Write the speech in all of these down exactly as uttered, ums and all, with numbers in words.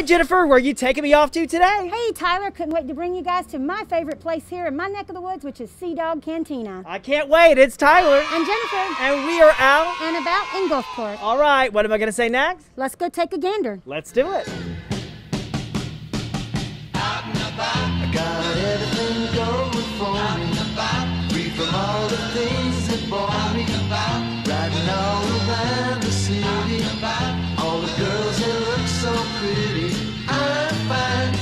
Jennifer, where are you taking me off to today? Hey Tyler, couldn't wait to bring you guys to my favorite place here in my neck of the woods, which is Sea Dog Cantina. I can't wait. It's Tyler. I'm Jennifer. And we are out and about in Gulfport. All right, what am I going to say next? Let's go take a gander. Let's do it. Out and about, I got everything going for me. Free from all the things that bore me. Riding all around the city. All the girls that look so pretty. I'm fine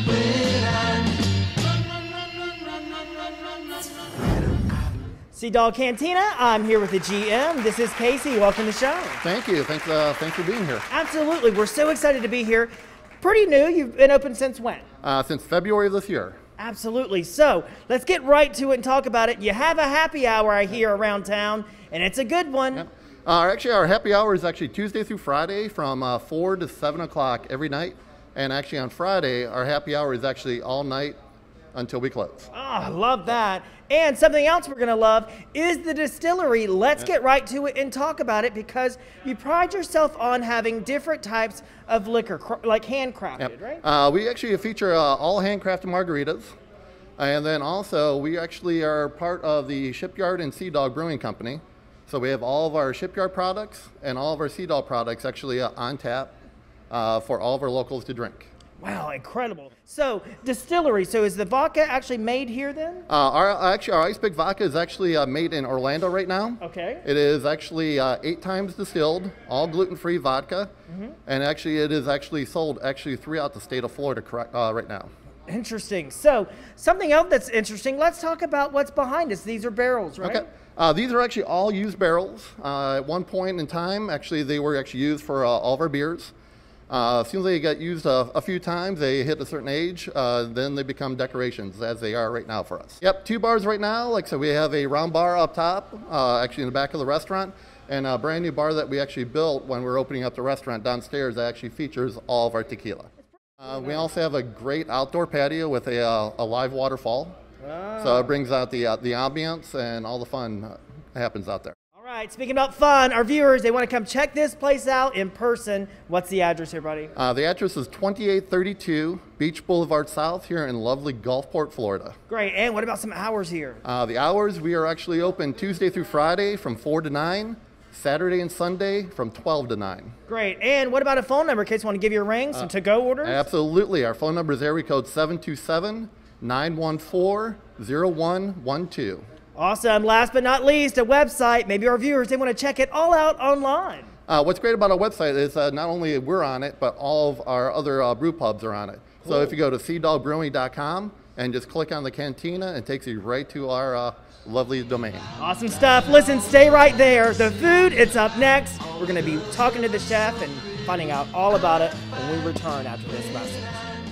when I'm Sea Dog Cantina. I'm here with the G M. This is Casey. Welcome to the show. Thank you. Thanks, uh, thanks for being here. Absolutely. We're so excited to be here. Pretty new. You've been open since when? Uh, since February of this year. Absolutely. So let's get right to it and talk about it. You have a happy hour, I hear, around town, and it's a good one. Yep. Uh, actually, our happy hour is actually Tuesday through Friday from uh, four to seven o'clock every night. And actually on Friday, our happy hour is actually all night until we close. Oh, I love that. And something else we're going to love is the distillery. Let's get right to it and talk about it, because you pride yourself on having different types of liquor, like handcrafted, Yep. right? Uh, we actually feature uh, all handcrafted margaritas. And then also, we actually are part of the Shipyard and Sea Dog Brewing Company. So we have all of our Shipyard products and all of our Sea Dog products actually uh, on tap uh, for all of our locals to drink. Wow, incredible. So, distillery. So is the vodka actually made here then? Uh, our actually our Ice Pick vodka is actually uh, made in Orlando right now. Okay. It is actually uh, eight times distilled, all gluten-free vodka, mm-hmm. and actually it is actually sold actually throughout the state of Florida correct, uh, right now. Interesting. So something else that's interesting. Let's talk about what's behind us. These are barrels, right? Okay. Uh, these are actually all used barrels. Uh, at one point in time, actually they were actually used for uh, all of our beers. Uh, as soon as they get used a, a few times, they hit a certain age, uh, then they become decorations, as they are right now for us. Yep, two bars right now. Like so, we have a round bar up top, uh, actually in the back of the restaurant, and a brand new bar that we actually built when we were opening up the restaurant downstairs that actually features all of our tequila. Uh, we also have a great outdoor patio with a, uh, a live waterfall, oh. so it brings out the uh, the ambience and all the fun uh, happens out there. All right, speaking about fun, our viewers, they want to come check this place out in person. What's the address here, buddy? Uh, the address is twenty-eight thirty-two Beach Boulevard South here in lovely Gulfport, Florida. Great, and what about some hours here? Uh, the hours, we are actually open Tuesday through Friday from four to nine, Saturday and Sunday from twelve to nine. Great, and what about a phone number in case you want to give you a ring, some uh, to-go orders? Absolutely, our phone number is area code seven two seven, nine one four, zero one one two. Awesome. Last but not least, a website. Maybe our viewers, they want to check it all out online. Uh, what's great about our website is uh, not only we're on it, but all of our other uh, brew pubs are on it. Cool. So if you go to sea dog brewing dot com and just click on the cantina, it takes you right to our uh, lovely domain. Awesome stuff. Listen, stay right there. The food, it's up next. We're going to be talking to the chef and finding out all about it when we return after this message.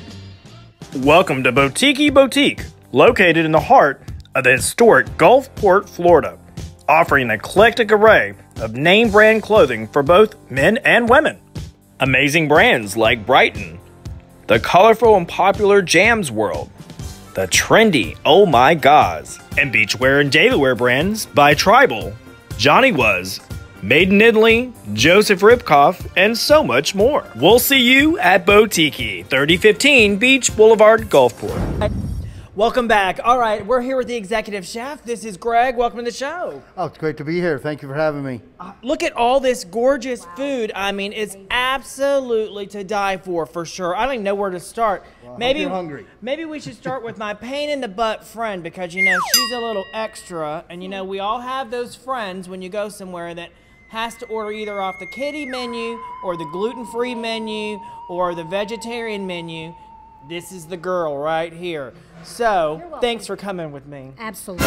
Welcome to Boutique Boutique, located in the heart of the historic Gulfport, Florida, offering an eclectic array of name brand clothing for both men and women. Amazing brands like Brighton, the colorful and popular Jams World, the trendy Oh My Gods, and beachwear and daily wear brands by Tribal, Johnny Was, Made in Italy, Joseph Ribkoff, and so much more. We'll see you at Boutique, thirty fifteen Beach Boulevard, Gulfport. Welcome back. All right, we're here with the executive chef. This is Greg. Welcome to the show. Oh, it's great to be here. Thank you for having me. Uh, look at all this gorgeous food. I mean, it's absolutely to die for, for sure. I don't even know where to start. Well, maybe you're hungry. Maybe we should start with my pain in the butt friend, because, you know, she's a little extra. And, you know, we all have those friends when you go somewhere that has to order either off the kiddie menu or the gluten-free menu or the vegetarian menu. This is the girl right here. So, thanks for coming with me. Absolutely.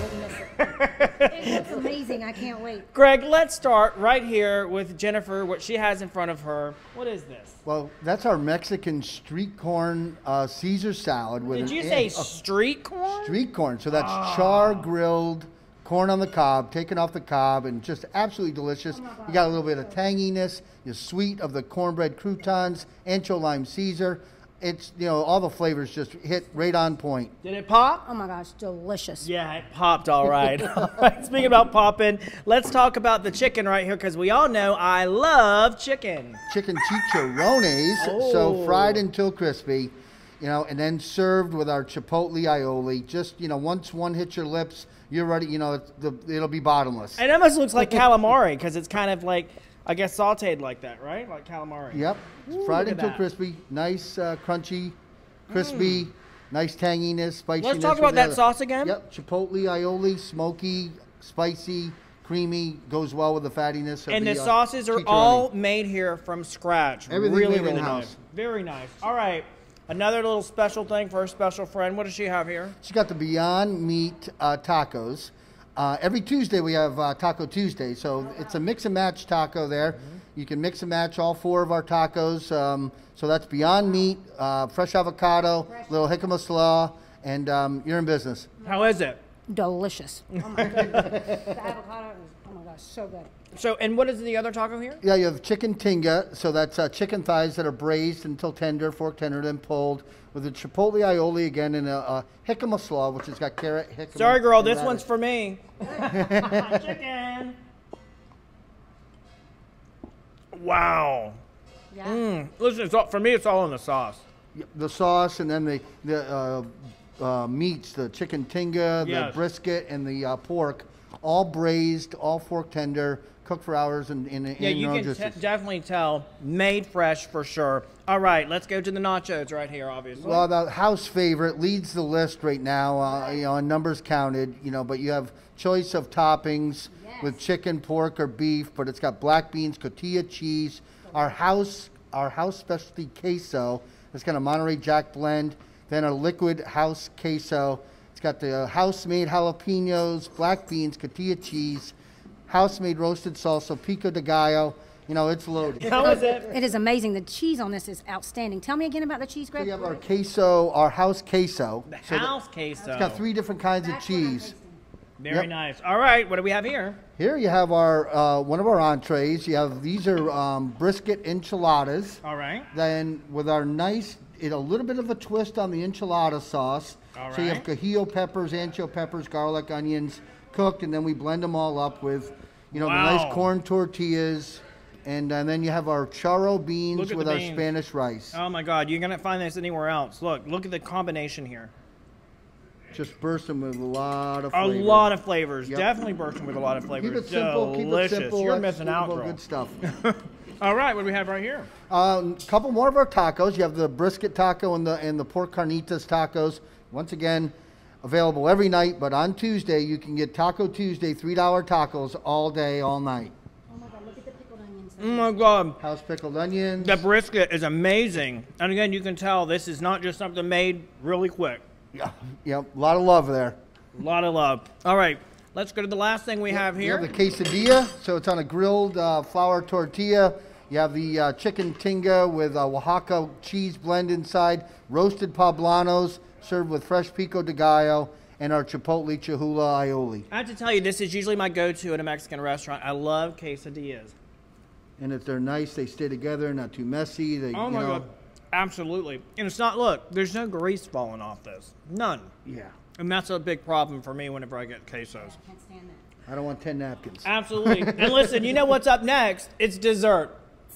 It looks amazing. I can't wait. Greg, let's start right here with Jennifer, what she has in front of her. What is this? Well, that's our Mexican street corn uh, Caesar salad. With Did an you say egg. street corn? Street corn. So that's oh. char grilled corn on the cob, taken off the cob, and just absolutely delicious. You got a little bit of tanginess, the sweet of the cornbread croutons, ancho lime Caesar. it's, you know, all the flavors just hit right on point. Did it pop? Oh my gosh, delicious. Yeah, it popped all right. All right. Speaking about popping, let's talk about the chicken right here because we all know I love chicken. Chicken chicharrones, Oh. so fried until crispy, you know, and then served with our chipotle aioli. Just, you know, once one hits your lips, you're ready, you know, it's the, it'll be bottomless. It almost looks like calamari because it's kind of like, I guess, sauteed like that, right? Like calamari. Yep, Ooh, fried look at until that. crispy, nice, uh, crunchy, crispy, nice tanginess, spiciness. Let's talk with about that the- sauce again. Yep, chipotle aioli, smoky, spicy, creamy, goes well with the fattiness of And the, the uh, sauces are chicharrone. all made here from scratch. Everything really, made really in-house. nice. Very nice. All right. Another little special thing for a special friend. What does she have here? She's got the Beyond Meat uh, tacos. Uh, every Tuesday we have uh, Taco Tuesday, so it's a mix and match taco there. Mm-hmm. You can mix and match all four of our tacos. Um, so that's Beyond Meat, uh, fresh avocado, little jicama slaw, and um, you're in business. How is it? Delicious. Oh my goodness. The avocado is, oh my gosh, so good. So, and what is the other taco here? Yeah, you have chicken tinga, so that's uh, chicken thighs that are braised until tender, fork tender, then pulled, with a chipotle aioli again and a, a jicama slaw, which has got carrot, jicama. Sorry, girl. and This radish. one's for me. Chicken. Wow. Yeah. Mm. Listen, it's all, for me, it's all in the sauce. The sauce and then the the uh, uh, meats, the chicken tinga, the Yes. brisket, and the uh, pork, all braised, all fork tender, cooked for hours in in, Yeah, in you your own can juices. te- definitely tell. Made fresh for sure. All right, let's go to the nachos right here, obviously. Well, the house favorite leads the list right now, uh, you know, and numbers counted, you know, but you have choice of toppings with chicken, pork, or beef, but it's got black beans, cotija cheese, our house, our house specialty queso. It's got a Monterey Jack blend, then a liquid house queso. It's got the house-made jalapenos, black beans, cotija cheese, house-made roasted salsa, pico de gallo. You know, it's loaded. How is it? It is amazing. The cheese on this is outstanding. Tell me again about the cheese, So Greg. you have our queso, our house queso. The So the- house queso. It's got three different kinds of cheese. Very Yep. nice. All right, what do we have here? Here you have our uh, one of our entrees. You have these are um, brisket enchiladas. All right. Then with our nice, it, a little bit of a twist on the enchilada sauce. All So you have right. cajillo peppers, ancho peppers, garlic, onions, cooked, and then we blend them all up with, you know, Wow. the nice corn tortillas, and, and then you have our charro Look beans at with the our beans. Spanish rice. Oh my God, you're gonna find this anywhere else. Look, look at the combination here. Just bursting with a lot of A flavor. lot of flavors. Yep. Definitely bursting with a lot of flavors. Keep it simple. Delicious. Keep it simple. You're that's missing out, suitable, girl. Good stuff. All right, what do we have right here? A um, couple more of our tacos. You have the brisket taco and the and the pork carnitas tacos. Once again, available every night, but on Tuesday you can get Taco Tuesday three dollar tacos all day, all night. Oh my God, look at the pickled onions. Oh my God. House pickled onions. The brisket is amazing. And again, you can tell this is not just something made really quick. Yeah, yeah, a lot of love there. A lot of love. All right, let's go to the last thing we have You here. have the quesadilla, so it's on a grilled uh, flour tortilla. You have the uh, chicken tinga with uh, Oaxaca cheese blend inside, roasted poblanos served with fresh pico de gallo, and our chipotle chihula aioli. I have to tell you, this is usually my go-to at a Mexican restaurant. I love quesadillas. And if they're nice, they stay together, not too messy. They, Oh you my know, God. Absolutely. And it's not, look, there's no grease falling off this. None. Yeah. And that's a big problem for me whenever I get quesos. Can't stand that. I don't want ten napkins. Absolutely. And listen, you know what's up next? It's dessert.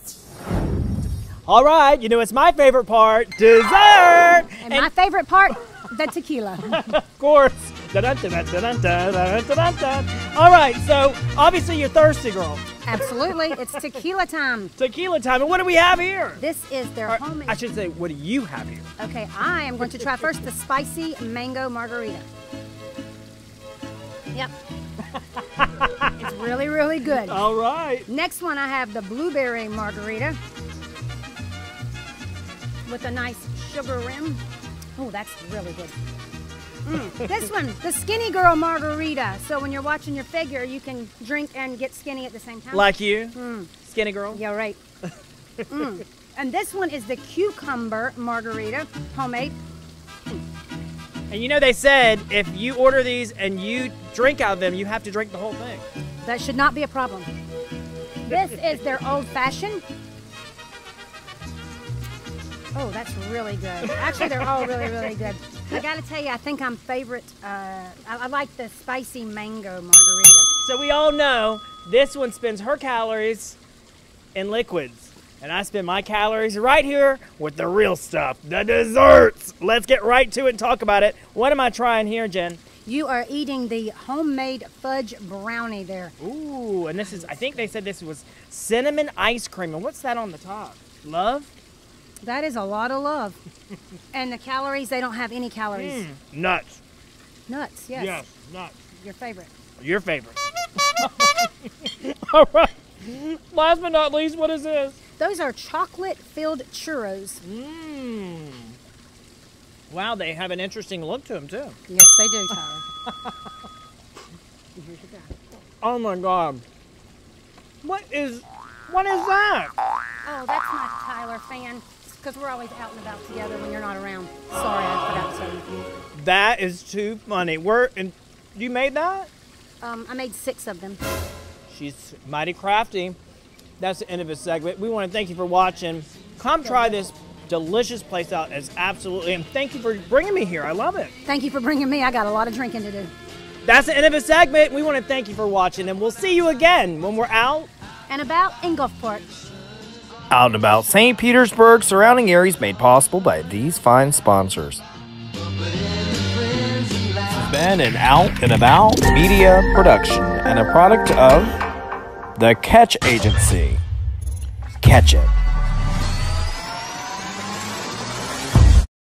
All right, you know it's my favorite part, dessert. And, my favorite part, the tequila. Of course. Dun-dun-dun-dun-dun-dun-dun-dun-dun. All right, so obviously you're thirsty, girl. Absolutely. It's tequila time. Tequila time. And what do we have here? This is their Or, homemade. I should say, what do you have here? Okay, I am going to try first the spicy mango margarita. Yep. It's really, really good. All right. Next one, I have the blueberry margarita with a nice sugar rim. Oh, that's really good. Mm. This one, the skinny girl margarita. So when you're watching your figure, you can drink and get skinny at the same time. Like you, skinny girl. Yeah, right. Mm. And this one is the cucumber margarita, homemade. And you know they said if you order these and you drink out of them, you have to drink the whole thing. That should not be a problem. This is their old fashioned. Oh, that's really good. Actually, they're all really, really good. I gotta tell you, I think I'm favorite, uh, I, I like the spicy mango margarita. So we all know this one spends her calories in liquids. And I spend my calories right here with the real stuff, the desserts. Let's get right to it and talk about it. What am I trying here, Jen? You are eating the homemade fudge brownie there. Ooh, and this is, I think they said this was cinnamon ice cream. And what's that on the top? Love? That is a lot of love. And the calories, they don't have any calories. Mm, nuts. Nuts, yes. Yes, nuts. Your favorite. Your favorite. All right. Last but not least, what is this? Those are chocolate-filled churros. Mmm. Wow, they have an interesting look to them, too. Yes, they do, Tyler. Here's your guy. Oh, my God. What is, what is that? Oh, that's my Tyler fan. Because we're always out and about together when you're not around. Sorry, I forgot to tell you. That is too funny. We're, and you made that? Um, I made six of them. She's mighty crafty. That's the end of this segment. We want to thank you for watching. Come try this delicious place out. It's absolutely, and thank you for bringing me here. I love it. Thank you for bringing me. I got a lot of drinking to do. That's the end of the segment. We want to thank you for watching, and we'll see you again when we're out And about in Gulfport. Out and about Saint Petersburg, surrounding areas, made possible by these fine sponsors. This has been an Out and About media production and a product of the Catch Agency. Catch it.